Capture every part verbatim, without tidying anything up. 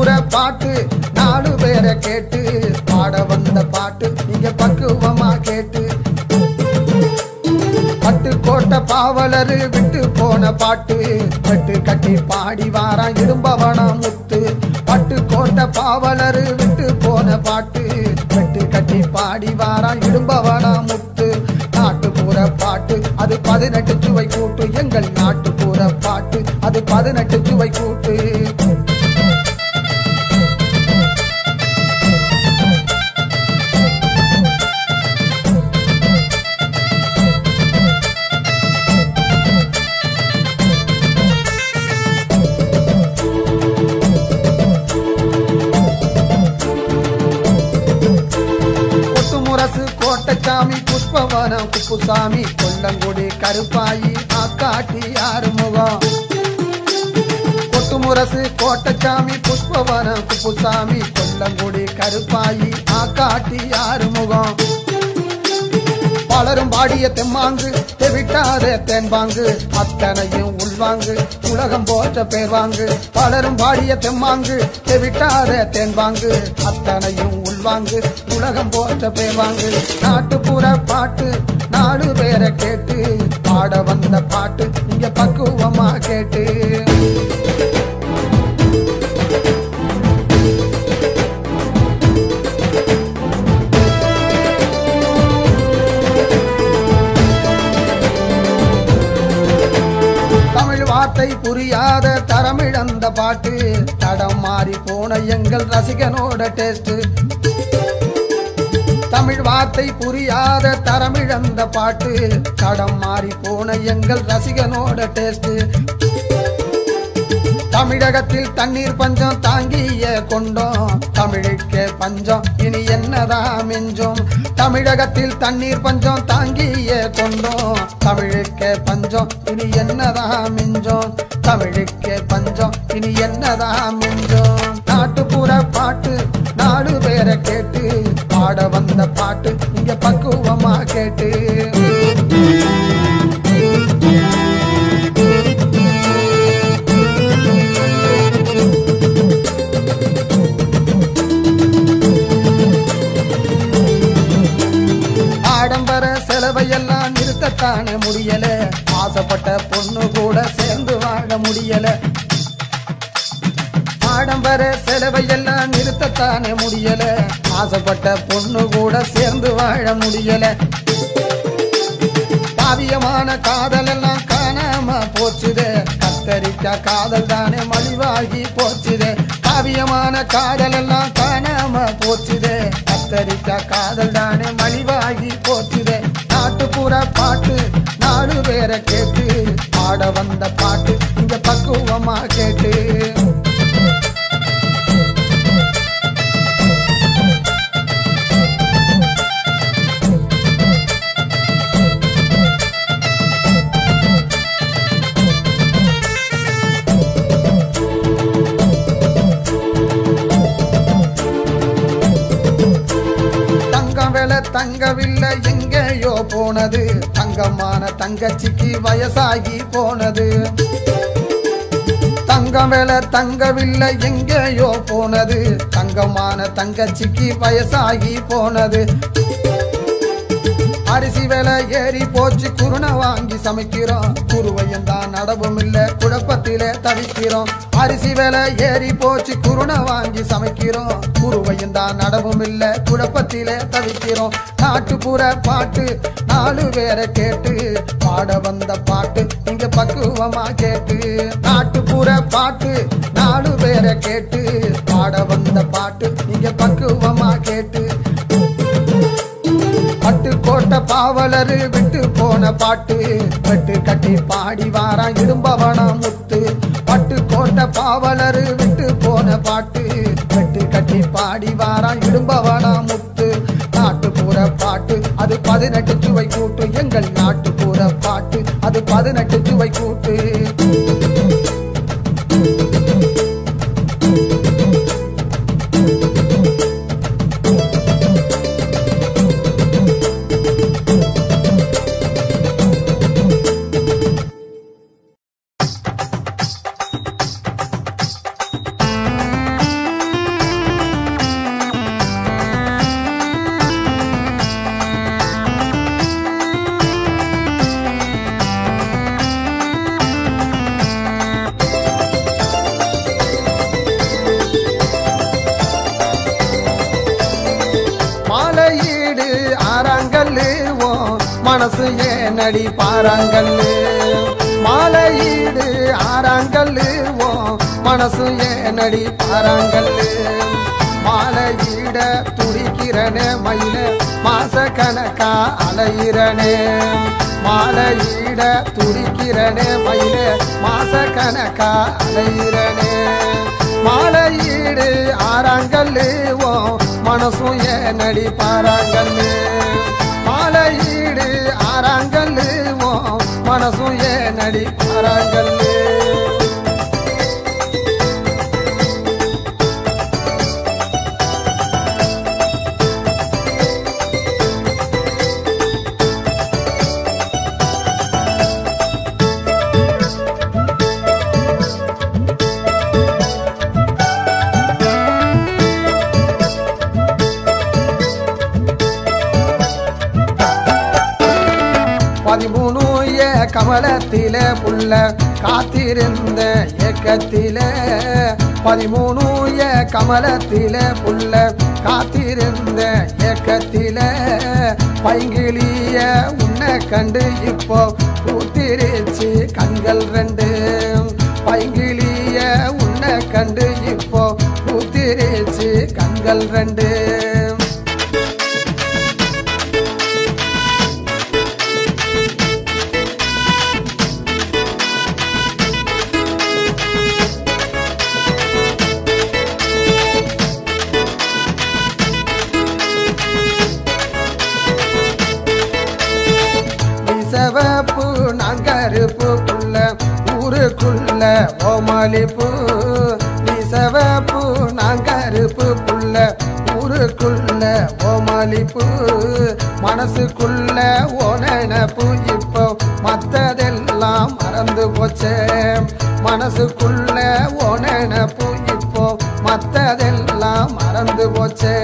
நாட்டுப்புற பாட்டு நாலு பேரை கேட்டு பாட வந்த பாட்டு நீங்க பக்குவமா கேட்டு பட்டு கோட்டை பாவலரு விட்டு போன பாட்டு பட்டு கட்டி பாடி வாரான் இடும்பவனா முத்து பட்டு கோட்டை பாவலரு விட்டு போன பாட்டு பட்டு கட்டி பாடி வாரான் இடும்பவனா முத்து நாட்டுப்புற பாட்டு அது பதினெட்டு சுவை கூட்டு எங்கள் நாட்டுப்புற பாட்டு அது பதினெட்டு சுவை கூட்டு கோட்டச்சாமி புஷ்பவனம் குப்புசாமி கொல்லங்குடி கருப்பாயி ஆக்காட்டி ஆறுமுகம் கொட்டுமுரசு கோட்டச்சாமி புஷ்பவனம் குப்புசாமி கொல்லங்குடி கருப்பாயி ஆக்காட்டி ஆறுமுகம் பலரும் பாடிய தெம்மாங்கு தெவிட்டாத தேன்பாங்கு அத்தனையும் உள்வாங்கு உலகம் போற்ற பேர்வாங்கு பலரும் பாடிய தெம்மாங்கு தெவிட்டாத தேன்பாங்கு அத்தனையும் உள்வாங்கு உலகம் போற்ற பேர்வாங்கு நாட்டுப்புற பாட்டு நாலு பேரை கேட்டு பாட வந்த பாட்டு நீங்க பக்குவமா கேட்டு வார்த்தை புரியாத தரமிழந்த பாட்டு தடம் மாறி போன எங்கள் ரசிகனோட டேஸ்ட் தமிழ் வார்த்தை புரியாத தரமிழந்த பாட்டு தடம் மாறி போன எங்கள் ரசிகனோட டேஸ்ட் தமிழகத்தில் தண்ணீர் பஞ்சம் தாங்கிய கொண்டோம் தமிழுக்கு பஞ்சம் இனி என்னதான் மிஞ்சோம் தமிழகத்தில் தண்ணீர் பஞ்சம் தாங்கிய கொண்டோம் தமிழுக்கு பஞ்சம் இனி என்னதான் மிஞ்சோம் தமிழுக்கு பஞ்சம் இனி என்னதான் மிஞ்சோம் நாட்டுப்புற பாட்டு நாலு பேரை கேட்டு பாட வந்த பாட்டு நீங்க பக்குவமா கேட்டு ஆடம்பர செலவையெல்லாம் நிறுத்தத்தானே முடியல ஆசைப்பட்ட பொண்ணு கூட சேர்ந்து வாழ முடியல ஆடம்பர செலவையெல்லாம் நிறுத்தத்தானே முடியல ஆசைப்பட்ட பொண்ணு கூட சேர்ந்து வாழ முடியல காவியமான காதல் எல்லாம் காணாம போச்சுதே கத்தரிக்கா காதல் தானே மலிவாகி போச்சுதே காவியமான காதல் எல்லாம் காணாம போச்சுதே கத்தரிக்கா காதல் தானே மலிவாகி போச்சுதே நாட்டுப்புற பாட்டு நாலு பேரை கேட்டு பாட வந்த பாட்டு இங்க பக்குவமா கேட்டு தங்கவில்லை எங்கேயோ போனது தங்கமான தங்கச்சிக்கு வயசாகி போனது தங்கம் வேலை தங்கவில்லை எங்கேயோ போனது தங்கமான தங்கச்சிக்கு வயசாகி போனது அரிசி வேலை ஏறி போச்சு குருணை வாங்கி சமைக்கிறோம் குருவையும் தான் நடவும் இல்ல குழப்பத்திலே தவிக்கிறோம் அரிசி வேலை ஏறி போச்சு குருணை வாங்கி சமைக்கிறோம் குருவையும் தான் நடவும் இல்ல குழப்பத்திலே தவிக்கிறோம் நாட்டுப்புற பாட்டு நாலு பேரை கேட்டு பாட வந்த பாட்டு நீங்க பக்குவமா கேட்டு நாட்டுப்புற பாட்டு நாலு பேரை கேட்டு பாட வந்த பாட்டு நீங்க பக்குவமா கேட்டு பட்டு கோட்டை பாவலரு விட்டு போன பாட்டு பட்டு கட்டி பாடி வாரான் இடும்பவனா முத்து பட்டு கோட்டை பாவலரு விட்டு போன பாட்டு பட்டு கட்டி பாடி வாரான் இடும்பவனா முத்து நாட்டுப்புற பாட்டு அது பதினெட்டு சுவை கூட்டு எங்கள் நாட்டுப்புற பாட்டு அது பதினெட்டு சுவை கூட்டு மனசு ஏனடி பாறாங்கல்லு மாலையீடு ஆறாங்கல்லு ஓ மனசு ஏனடி பாறாங்கல்லு மாலையீட துடிக்கிறனே மயில மாச கணக்கா அலையிறனே மாலையீட துடிக்கிறனே மயில மாச கணக்கா அலையிறனே மாலையீடு ஆறாங்கல்லு ஓ மனசும் ஏனடி பாறாங்கல்லு மாலையீடு ஆறாங்கல்லு ஓ மனசும் ஏனடி பாறாங்கல்லு பதிமூணு ஏ கமலத்தில புள்ள காத்திருந்த ஏக்கத்தில பதிமூணு ஏ கமலத்தில புள்ள காத்திருந்த ஏக்கத்தில பைங்கிலிய உன்னை கண்டு இப்போ பூத்திருச்சு கண்கள் ரெண்டு பைங்கிலிய உன்னை கண்டு இப்போ பூத்திருச்சு கண்கள் ரெண்டு செவப்பு நங்கருப்பு புள்ள ஊருக்குள்ள ஓமளிப்பு நீ செவப்பு நங்கருப்பு புள்ள ஊருக்குள்ள ஓமளிப்பு மனசுக்குள்ள ஓனப்பு இப்போ மத்ததெல்லாம் மறந்து போச்சே மனசுக்குள்ள ஓனப்பு இப்போ மத்ததெல்லாம் மறந்து போச்சே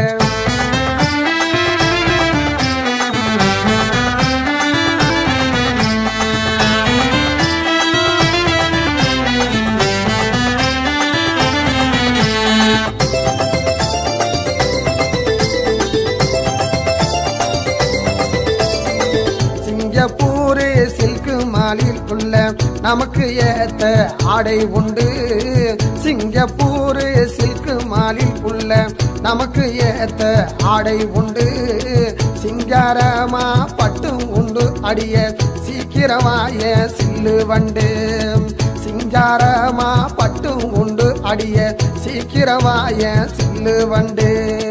சிங்கப்பூரு சில்கு மாலில் உள்ள நமக்கு ஏத்த ஆடை உண்டு சிங்கப்பூரு சில்கு மாலில் உள்ள நமக்கு ஏத்த ஆடை உண்டு சிங்காரமா பட்டும் உண்டு அடிய சீக்கிரமாய சில்லு வண்டு சிங்காரமா பட்டும் உண்டு அடிய சீக்கிரமாய சில்லு வண்டு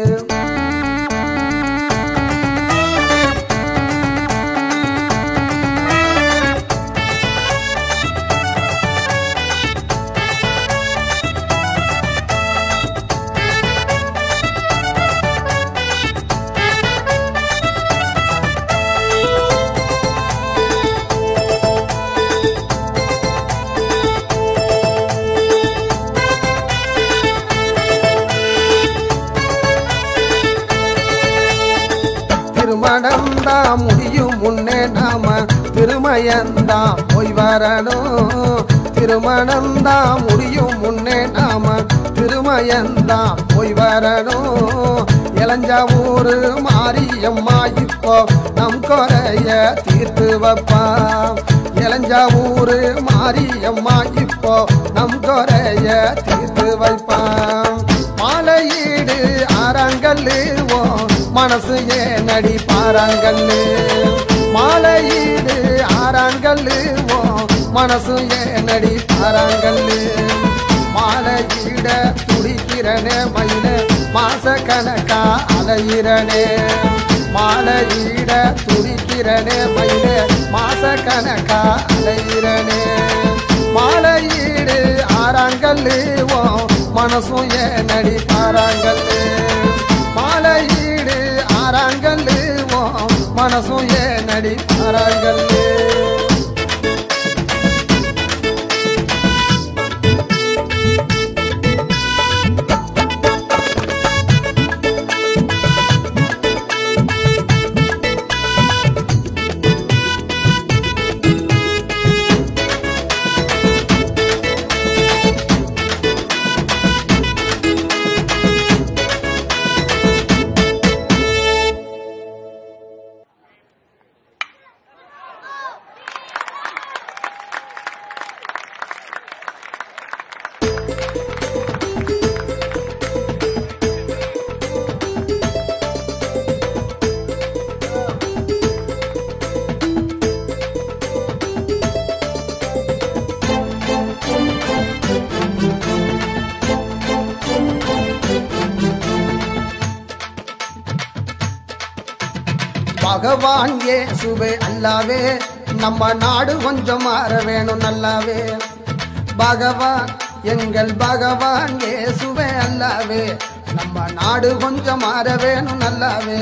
திருமணந்தா முடியும் முன்னே நாம திருமயந்தா போய் வரணும் திருமணந்தா முடியும் முன்னே நாம திருமயந்தா போய் வரணும் இளஞ்சாவூரு மாரியம்மா இப்போ நம் குறைய தீர்த்து வைப்பா இளஞ்சாவூரு மாரியம்மா இப்போ நம் குறைய தீர்த்து வைப்பா மாலையீடு ஆறாங்கல்லு ஓ மனசு ஏனடி பாறாங்கல்லு மாலையீடு ஆறாங்கல்லு ஓ மனசு ஏனடி பாறாங்கல்லு மாலையீட துடிக்கிறனே மயில மாச கணக்கா அலையிறனே மாலையீட துடிக்கிறனே மயில மாச கணக்கா அலையிறனே மாலையீடு ஆறாங்கல்லு ஓ மனசும் ஏனடி பாறாங்கல்லு மாலையீடு ஆறாங்கல்லு ஓ மனசும் ஏனடி பாறாங்கல்லு பகவான் இயேசுவே அல்லாவே நம்ம நாடு கொஞ்சம் மாற வேணும் நல்லாவே. பகவான் எங்கள் பகவான் இயேசுவே அல்லாவே நம்ம நாடு கொஞ்சம் மாற வேணும் நல்லாவே.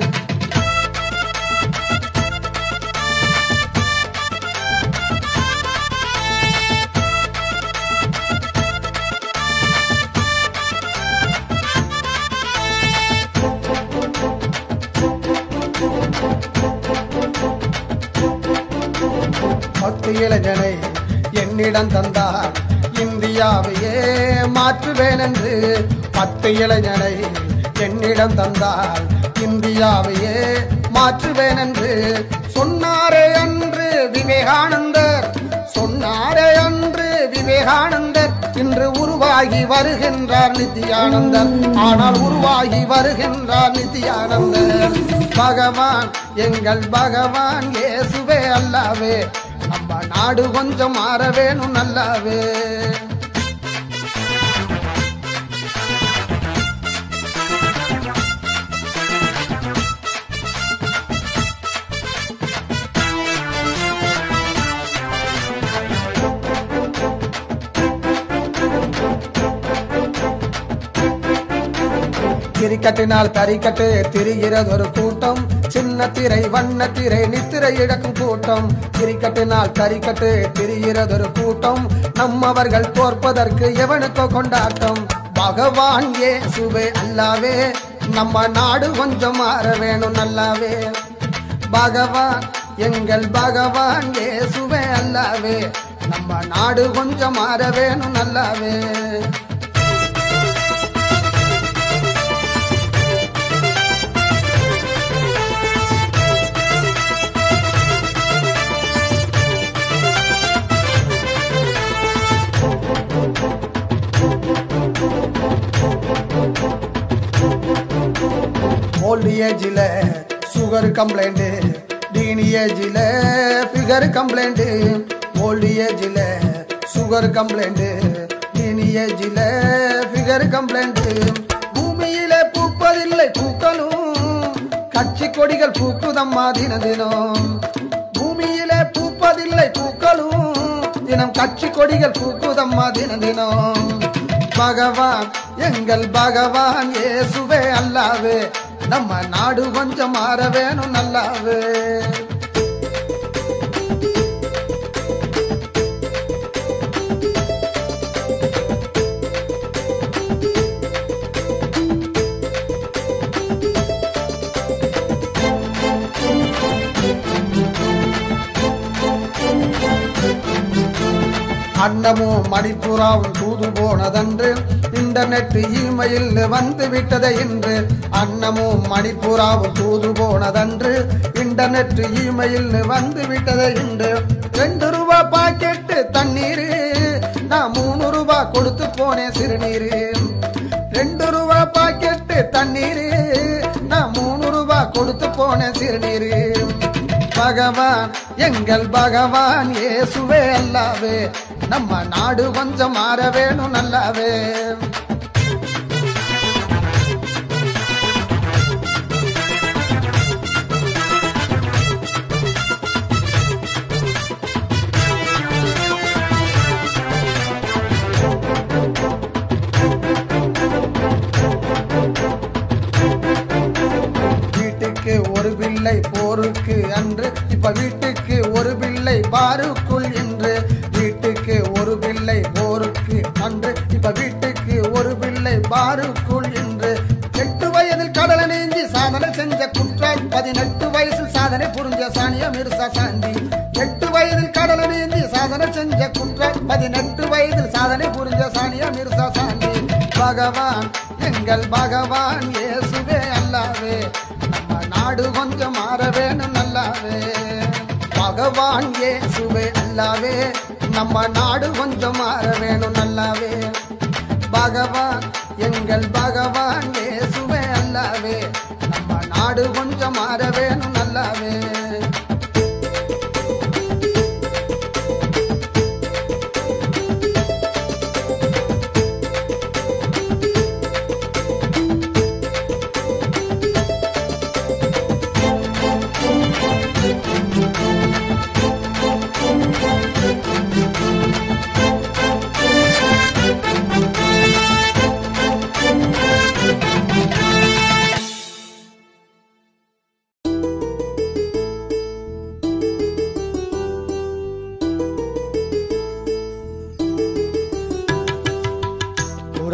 பத்து இளைஞனை என்னிடம் தந்தார் இந்தியாவையே மாற்றுவேன் என்று. பத்து இளைஞனை என்னிடம் தந்தால் இந்தியாவையே மாற்றுவேன் என்று சொன்னாரே அன்று விவேகானந்தர். சொன்னாரே அன்று விவேகானந்தர். இன்று உருவாகி வருகின்றார் நித்யானந்தர். ஆனால் உருவாகி வருகின்றார் நித்யானந்தர். பகவான் எங்கள் பகவான் இயேசுவே அல்லாவே நம்ம நாடு கொஞ்சம் மாற வேணும் நல்லாவே. கிரிக்கட்டினால் தறிக்கட்டு திரிகிறது ஒரு கூட்டம். சின்ன திரை வண்ண திரை நித்திரை இழக்கும் கூட்டம். கிரிக்கட்டினால் தறிக்கட்டு திரிகிறது ஒரு கூட்டம். நம்மவர்கள் தோற்பதற்கு எவனுக்கோ கொண்டாட்டம். பகவான் இயேசுவே அல்லாவே நம்ம நாடு கொஞ்சம் மாற வேணும் நல்லாவே. பகவான் எங்கள் பகவான் இயேசுவே அல்லாவே நம்ம நாடு கொஞ்சம் மாற வேணும் நல்லாவே. ஓல்டு ஏஜில சுகர் கம்ப்ளைண்ட், டீன் ஏஜில பிகர் கம்ப்ளைண்ட். ஓல்டு ஏஜில சுகர் கம்ப்ளைண்ட், டீன் ஏஜில பிகர் கம்ப்ளைண்ட். பூமியில பூப்பதில்லை பூக்களும் கட்சி கொடிகள் பூக்குதம்மா தின தினம். பூமியில பூப்பதில்லை பூக்களும் தினம் கட்சி கொடிகள் பூக்குதம்மா தின தினம். பகவான் எங்கள் பகவான் இயேசுவே அல்லாவே நம்ம நாடு கொஞ்சம் மாற வேணும் நல்லாவே. அன்னமும் மணிப்புறாவும் தூது போனதன்று இன்டர்நெட் இமெயில் வந்து விட்டதை இன்று. அன்னமும் மணிப்புறாவும் தூது போனதன்று இன்டர்நெட் இமெயில் வந்து விட்டதை இன்று. ரெண்டு ரூபா பாக்கெட்டு தண்ணீர் நான் மூணு ரூபா கொடுத்து போனேன் சிறுநீர். ரெண்டு ரூபா பாக்கெட்டு தண்ணீர் நான் மூணு ரூபா கொடுத்து போனேன் சிறுநீர். பகவான் எங்கள் பகவான் இயேசுவே அல்லாவே நம்ம நாடு கொஞ்சம் மாற வேணும் நல்லாவே. வீட்டுக்கு ஒரு பிள்ளை போருக்கு அன்று, இப்ப வீட்டுக்கு ஒரு பிள்ளை பாருக்குள் என்று. வீட்டுக்கு ஒரு பிள்ளை போருக்கு அன்று, இப்ப வீட்டுக்கு ஒரு பிள்ளை பாருக்குள் என்று. எட்டு வயதில் கடலை நீஞ்சி சாதனை செஞ்ச குற்றால், பதினெட்டு வயசில் சாதனை புரிஞ்ச சானியா மிர்சா சாந்தி. எட்டு வயதில் கடலை நீந்தி சாதனை செஞ்ச குற்றால், பதினெட்டு வயதில் சாதனை புரிஞ்ச சானியா மிர்சா சாந்தி. பகவான் எங்கள் பகவான் இயேசுவே அல்லாவே நம்ம நாடு கொஞ்சம் மாற வேணும் நல்லாவே. பகவான் இயேசுவே அல்லாவே நம்ம நாடு கொஞ்சம் மாற வேணும் நல்லாவே. பகவான் எங்கள் பகவான் இயேசுவே அல்லாவே நம்ம நாடு கொஞ்சம் மாற வேணும் நல்லாவே.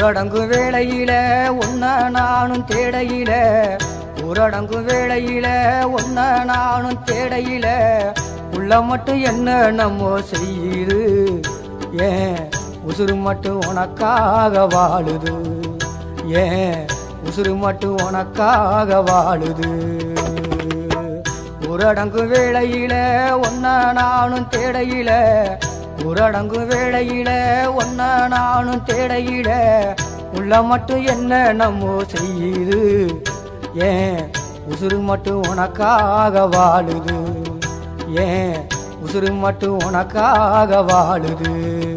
ஊரடங்கு வேளையில ஒன்ன நானும் தேடையில ஊரடங்கு வேளையில ஒன்ன நானும் தேடையில உள்ள மட்டும் என்ன நம்ம செய்யுது ஏன் உசுறு மட்டும் உனக்காக வாழுது ஏன் உசுறு மட்டும் உனக்காக வாழுது ஊரடங்கு வேளையில ஒன்ன நானும் தேடையில ஊரடங்கு வேளையில ஒன்ன நானும் தேடையில உள்ள மட்டும் என்ன நம்ம செய்யுது ஏன் உசுறு மட்டும் உனக்காக வாழுது ஏன் உசுறு மட்டும் உனக்காக வாழுது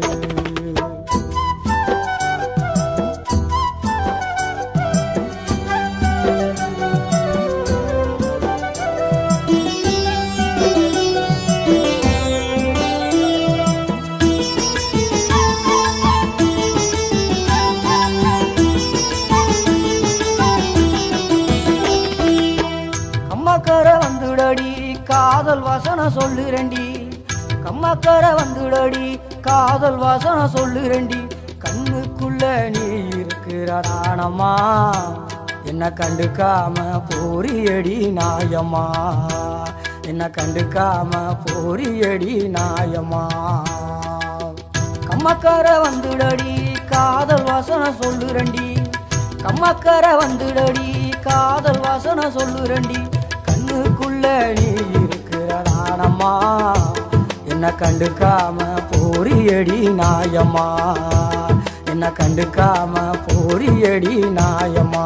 கம்மக்கரை வந்துடடி காதல் வாசனை சொல்லுறண்டி கம்மக்கரை வந்துடடி காதல் வாசனை சொல்லுறண்டி கண்ணுக்குள்ள நீ இருக்கிற நாணம்மா என்ன கண்டுக்காம போரியடி நாயம்மா என்ன கண்டுக்காம போரியடி நாயம்மா கம்மக்கரை வந்துடடி காதல் வாசனை சொல்லுறண்டி கம்மக்கரை வந்துடடி காதல் வாசனை சொல்லுறண்டி கண்ணுக்குள்ள நீ இருக்கிற நாணம்மா என்ன கண்டுக்காம போரியடி நாயம்மா என்ன கண்டுக்காம போரியடி நாயம்மா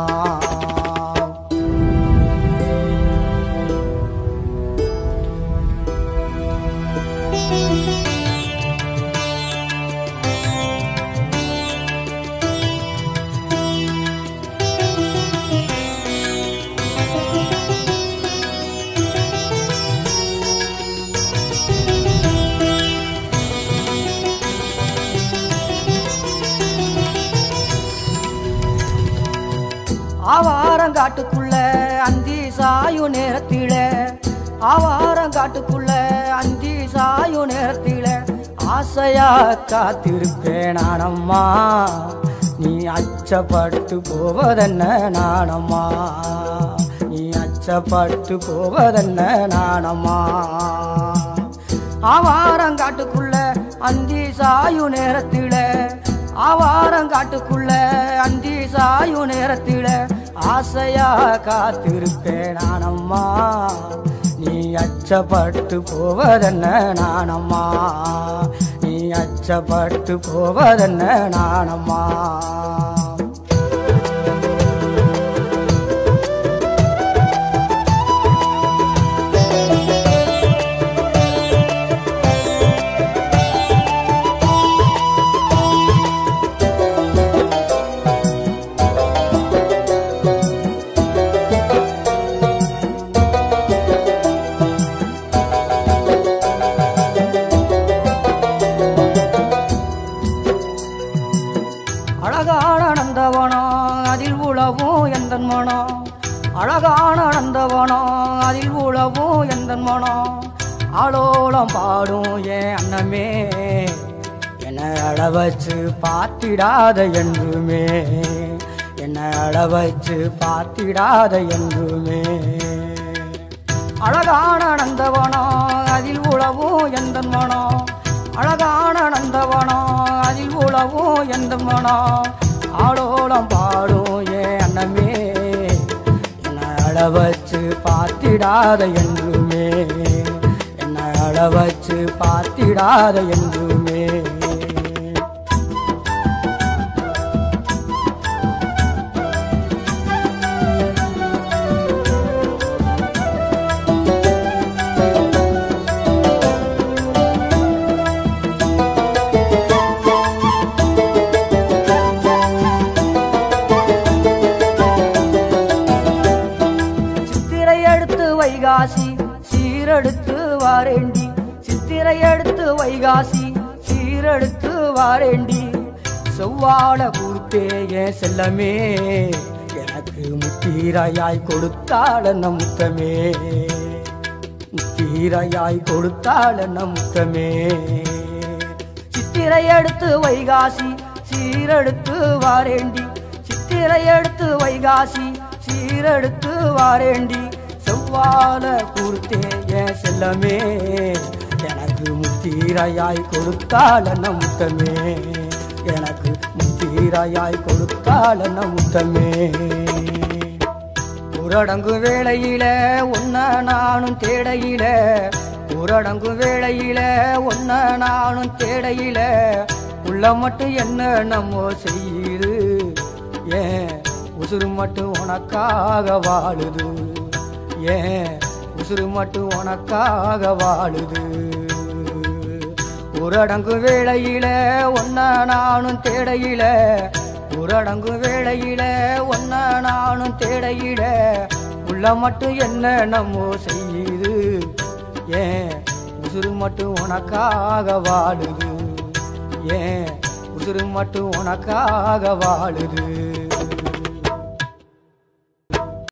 ஆவாரங்காட்டுக்குள்ள அந்தி சாயு நேரத்தில ஆவாரங்காட்டுக்குள்ள அந்தி சாயு நேரத்தில ஆசையா காத்திருப்பேன் நானம்மா நீ அச்சப்பட்டு போவதென்ன நானம்மா நீ அச்சப்பட்டு போவதென்ன நானம்மா ஆவாரங்காட்டுக்குள்ள அந்தி சாயு நேரத்தில ஆவாரங்காட்டுக்குள்ள அந்தி சாயு நேரத்தில ஆசையா காத்திருப்பேன் நானம்மா நீ அச்சப்பட்டு போவதென்ன நானம்மா நீ அச்சப்பட்டு போவதென்ன நானம்மா அழகான நந்தவனம் அதில் உழவும் எந்தன் மனம் அழகான நந்தவனம் அதில் உழவும் எந்தன் மனம் ஆளோளம் பாடும் என் அண்ணமே என்னை அழவச்சு பார்த்திடாத என்றுமே என்னை அழவச்சு பார்த்திடாத என்றுமே அழகான நந்தவனம் அதில் உழவும் எந்தன் மனம் அழகான நந்தவனம் அதில் உழவும் எந்த மனம் ஆளோளம் பாடும் ஏன் அண்ணமே என்னை அழவச்சு பார்த்திடாத என்றுமே என்னை அழவச்சு பார்த்திடாத என்றுமே வைகாசி சீரெடுத்து வாரேண்டி சித்திரை எடுத்து வைகாசி சீரெடுத்து வாரேண்டி செவ்வாழ கூத்தே என் செல்லமே எனக்கு முத்தீரையாய் கொடுத்தாள் என்ன முத்தமே முத்தீரையாய் கொடுத்தாள் என்ன முத்தமே சித்திரை எடுத்து வைகாசி சீ சீரெடுத்து வாரேண்டி சித்திரை எடுத்து வைகாசி சீரெடுத்து வாரேண்டி செவ்வாழ கூர்த்தே என் செல்லமே எனக்கு முத்தீரையாய் கொடுத்தால் என்ன முத்தமே எனக்கு முத்தீரையாய் கொடுத்தால் என்ன முத்தமே ஊரடங்கு வேளையில ஒன்ன நானும் தேடையில ஊரடங்கு வேளையில ஒன்ன நானும் தேடையில உள்ள மட்டும் என்ன நம்மோ செய்யுது ஏன் உசுறு மட்டும் உனக்காக வாழுது ஏன் உசுறு மட்டும் உனக்காக வாழுது ஊரடங்கு வேளையில ஒன்ன நானும் தேடையில ஊரடங்கு வேளையில ஒன்ன நானும் தேடையில உள்ள மட்டும் என்ன நம்மோ செய்யுது ஏன் உசுறு மட்டும் உனக்காக வாழுது ஏன் உசுறு மட்டும் உனக்காக வாழுது